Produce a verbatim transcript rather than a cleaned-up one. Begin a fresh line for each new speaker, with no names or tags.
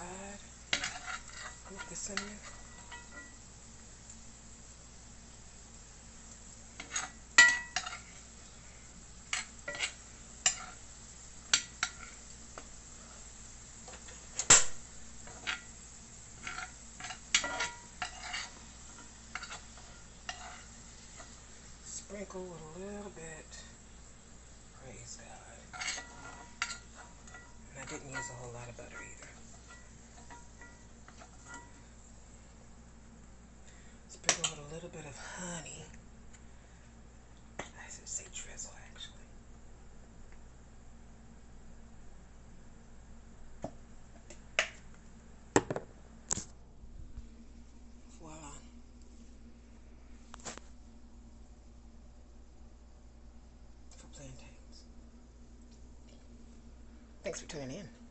side. Put this in there. Sprinkle with a little bit. Praise God. And I didn't use a whole lot of butter either. Sprinkle with a little bit of honey. I should say drizzle, actually. Voila. For plantains. Thanks for tuning in.